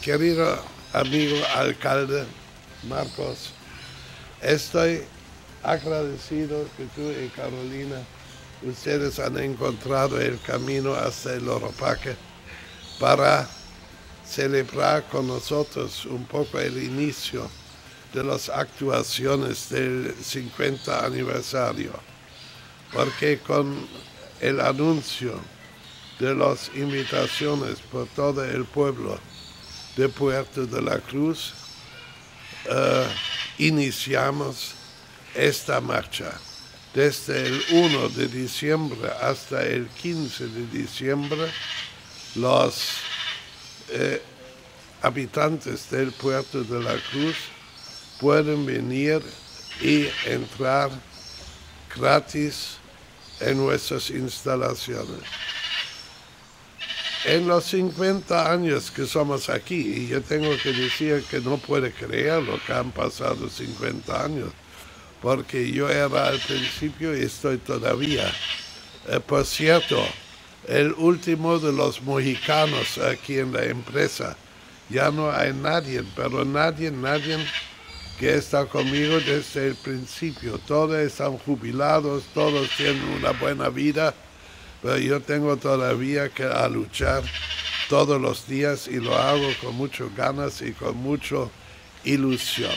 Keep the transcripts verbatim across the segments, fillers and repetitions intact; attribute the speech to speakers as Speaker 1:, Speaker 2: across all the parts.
Speaker 1: Querido amigo alcalde Marcos, estoy agradecido que tú y Carolina, ustedes han encontrado el camino hasta el Loro Parque para celebrar con nosotros un poco el inicio de las actuaciones del cincuenta aniversario, porque con el anuncio de las invitaciones por todo el pueblo de Puerto de la Cruz, uh, iniciamos esta marcha. Desde el primero de diciembre hasta el quince de diciembre, los eh, habitantes del Puerto de la Cruz pueden venir y entrar gratis en nuestras instalaciones. En los cincuenta años que somos aquí, y yo tengo que decir que no puedo creerlo que han pasado cincuenta años, porque yo era al principio y estoy todavía. Eh, por cierto, el último de los mohicanos aquí en la empresa, ya no hay nadie, pero nadie, nadie que está conmigo desde el principio. Todos están jubilados, todos tienen una buena vida, pero yo tengo todavía que a luchar todos los días y lo hago con muchas ganas y con mucha ilusión.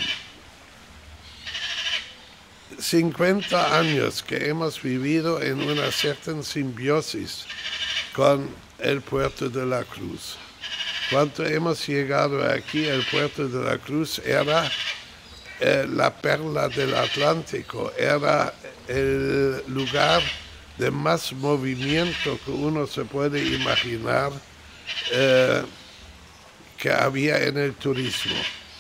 Speaker 1: cincuenta años que hemos vivido en una cierta simbiosis con el Puerto de la Cruz. Cuando hemos llegado aquí, el Puerto de la Cruz era eh, la perla del Atlántico, era el lugar de más movimiento que uno se puede imaginar eh, que había en el turismo.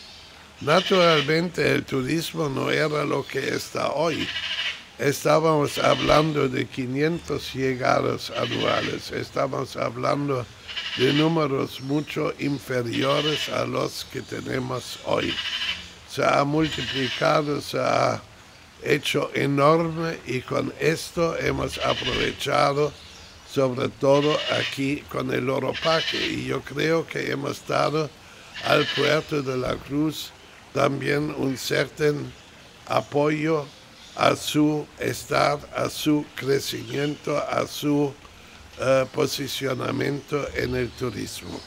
Speaker 1: Naturalmente el turismo no era lo que está hoy. Estábamos hablando de quinientas llegadas anuales, estamos hablando de números mucho inferiores a los que tenemos hoy. Se ha multiplicado, se ha hecho enorme y con esto hemos aprovechado sobre todo aquí con el Loro Parque, y yo creo que hemos dado al Puerto de la Cruz también un cierto apoyo a su estar, a su crecimiento, a su uh, posicionamiento en el turismo.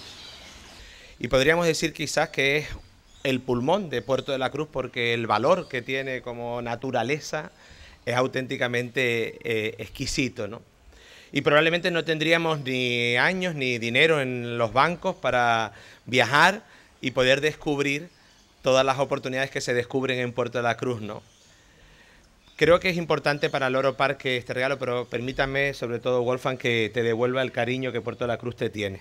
Speaker 2: Y podríamos decir quizás que es el pulmón de Puerto de la Cruz, porque el valor que tiene como naturaleza es auténticamente eh, exquisito, ¿no? Y probablemente no tendríamos ni años ni dinero en los bancos para viajar y poder descubrir todas las oportunidades que se descubren en Puerto de la Cruz, ¿no? Creo que es importante para el Loro Parque este regalo, pero permítame, sobre todo Wolfgang, que te devuelva el cariño que Puerto de la Cruz te tiene.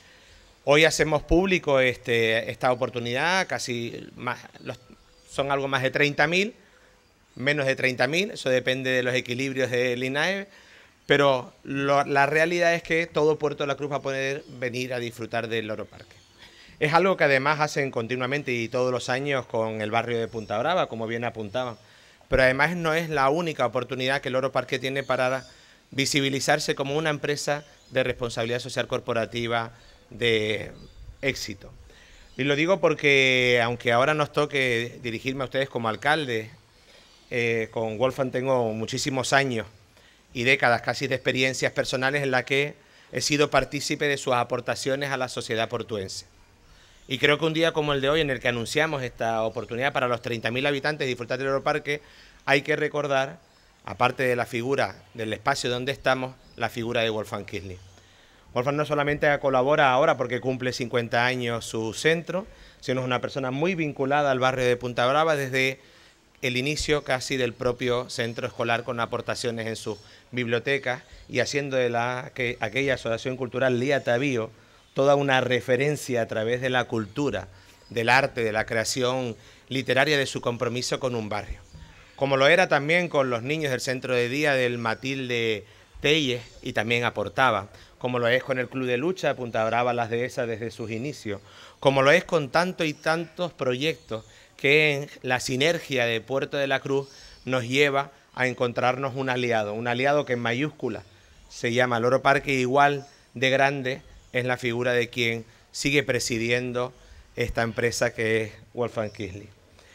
Speaker 2: Hoy hacemos público este, esta oportunidad, casi más, los, son algo más de treinta mil, menos de treinta mil, eso depende de los equilibrios del INAEB, pero lo, la realidad es que todo Puerto de la Cruz va a poder venir a disfrutar del Loro Parque. Es algo que además hacen continuamente y todos los años con el barrio de Punta Brava, como bien apuntaban, pero además no es la única oportunidad que el Loro Parque tiene para visibilizarse como una empresa de responsabilidad social corporativa de éxito. Y lo digo porque, aunque ahora nos toque dirigirme a ustedes como alcalde, eh, con Wolfgang tengo muchísimos años y décadas casi de experiencias personales en las que he sido partícipe de sus aportaciones a la sociedad portuense. Y creo que un día como el de hoy, en el que anunciamos esta oportunidad para los treinta mil habitantes de disfrutar del Loro Parque, hay que recordar, aparte de la figura del espacio donde estamos, la figura de Wolfgang Kiessling. Wolfgang no solamente colabora ahora porque cumple cincuenta años su centro, sino es una persona muy vinculada al barrio de Punta Brava desde el inicio casi del propio centro escolar, con aportaciones en sus bibliotecas y haciendo de la, que, aquella asociación cultural Lía Tavío toda una referencia a través de la cultura, del arte, de la creación literaria, de su compromiso con un barrio. Como lo era también con los niños del centro de día del Matilde Telles, y también aportaba, como lo es con el Club de Lucha Punta Brava Las Dehesas desde sus inicios, como lo es con tantos y tantos proyectos que en la sinergia de Puerto de la Cruz nos lleva a encontrarnos un aliado, un aliado que en mayúscula se llama Loro Parque, igual de grande es la figura de quien sigue presidiendo esta empresa que es Wolfgang Kiessling.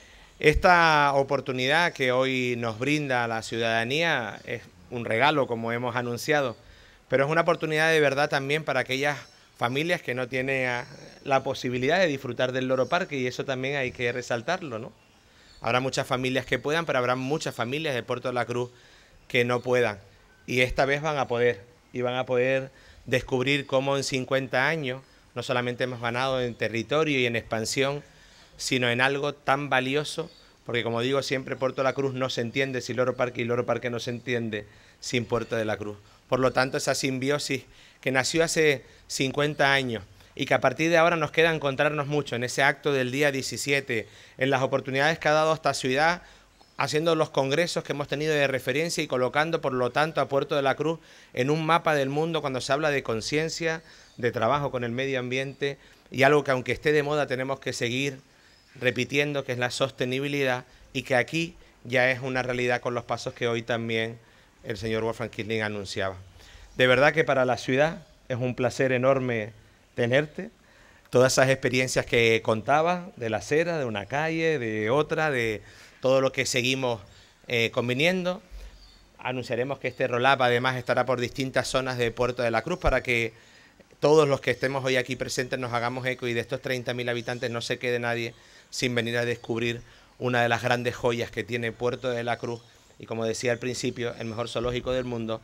Speaker 2: Esta oportunidad que hoy nos brinda la ciudadanía es un regalo, como hemos anunciado, pero es una oportunidad de verdad también para aquellas familias que no tienen la posibilidad de disfrutar del Loro Parque, y eso también hay que resaltarlo, ¿no? Habrá muchas familias que puedan, pero habrá muchas familias de Puerto de la Cruz que no puedan, y esta vez van a poder, y van a poder descubrir cómo en cincuenta años no solamente hemos ganado en territorio y en expansión, sino en algo tan valioso, porque como digo siempre, Puerto de la Cruz no se entiende sin Loro Parque y Loro Parque no se entiende sin Puerto de la Cruz. Por lo tanto, esa simbiosis que nació hace cincuenta años y que a partir de ahora nos queda encontrarnos mucho en ese acto del día diecisiete, en las oportunidades que ha dado esta ciudad, haciendo los congresos que hemos tenido de referencia y colocando, por lo tanto, a Puerto de la Cruz en un mapa del mundo cuando se habla de conciencia, de trabajo con el medio ambiente, y algo que aunque esté de moda tenemos que seguir repitiendo, que es la sostenibilidad, y que aquí ya es una realidad con los pasos que hoy también el señor Wolfgang Kiessling anunciaba. De verdad que para la ciudad es un placer enorme tenerte, todas esas experiencias que contabas, de la acera, de una calle, de otra, de todo lo que seguimos eh, conviniendo. Anunciaremos que este roll-up además estará por distintas zonas de Puerto de la Cruz para que todos los que estemos hoy aquí presentes nos hagamos eco y de estos treinta mil habitantes no se quede nadie sin venir a descubrir una de las grandes joyas que tiene Puerto de la Cruz y, como decía al principio, el mejor zoológico del mundo.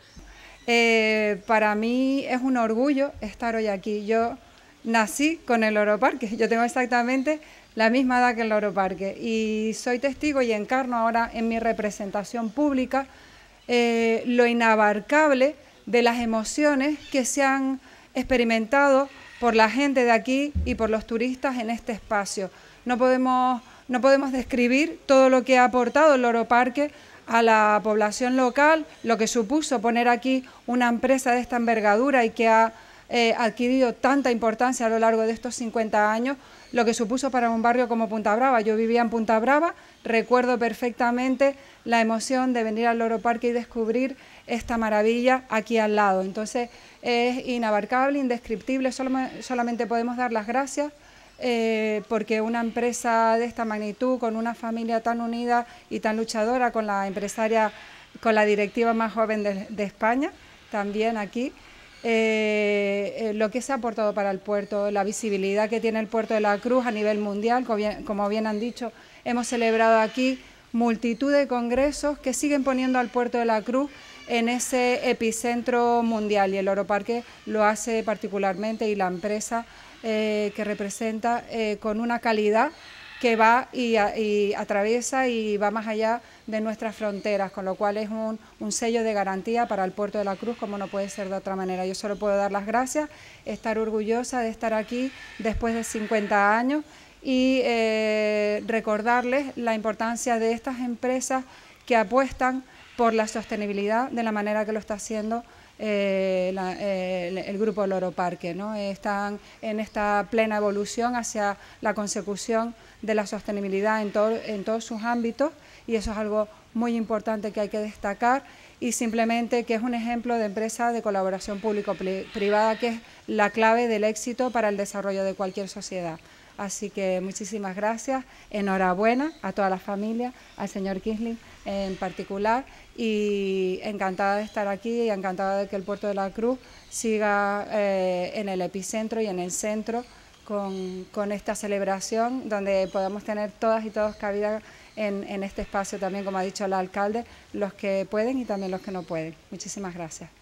Speaker 3: Eh, para mí es un orgullo estar hoy aquí. Yo nací con el Loro Parque, yo tengo exactamente la misma edad que el Loro Parque y soy testigo y encarno ahora en mi representación pública eh, lo inabarcable de las emociones que se han experimentado por la gente de aquí y por los turistas en este espacio. No podemos, no podemos describir todo lo que ha aportado el Loro Parque a la población local, lo que supuso poner aquí una empresa de esta envergadura y que ha eh, adquirido tanta importancia a lo largo de estos cincuenta años, lo que supuso para un barrio como Punta Brava. Yo vivía en Punta Brava, recuerdo perfectamente la emoción de venir al Loro Parque y descubrir esta maravilla aquí al lado. Entonces es inabarcable, indescriptible, solamente podemos dar las gracias eh, porque una empresa de esta magnitud, con una familia tan unida y tan luchadora, con la empresaria, con la directiva más joven de, de España, también aquí, eh, eh, lo que se ha aportado para el puerto, la visibilidad que tiene el Puerto de la Cruz a nivel mundial, como bien, como bien han dicho, hemos celebrado aquí multitud de congresos que siguen poniendo al Puerto de la Cruz en ese epicentro mundial, y el Loro Parque lo hace particularmente, y la empresa eh, que representa eh, con una calidad que va y, a, y atraviesa y va más allá de nuestras fronteras, con lo cual es un, un sello de garantía para el Puerto de la Cruz, como no puede ser de otra manera. Yo solo puedo dar las gracias, estar orgullosa de estar aquí después de cincuenta años y eh, recordarles la importancia de estas empresas que apuestan por la sostenibilidad de la manera que lo está haciendo eh, la, eh, el, el Grupo Loro Parque, ¿no? Están en esta plena evolución hacia la consecución de la sostenibilidad en, todo, en todos sus ámbitos, y eso es algo muy importante que hay que destacar, y simplemente que es un ejemplo de empresa de colaboración público-privada, que es la clave del éxito para el desarrollo de cualquier sociedad. Así que muchísimas gracias, enhorabuena a toda la familia, al señor Kiessling en particular, y encantada de estar aquí y encantada de que el Puerto de la Cruz siga eh, en el epicentro y en el centro con, con esta celebración, donde podamos tener todas y todos cabida en, en este espacio también, como ha dicho el alcalde, los que pueden y también los que no pueden. Muchísimas gracias.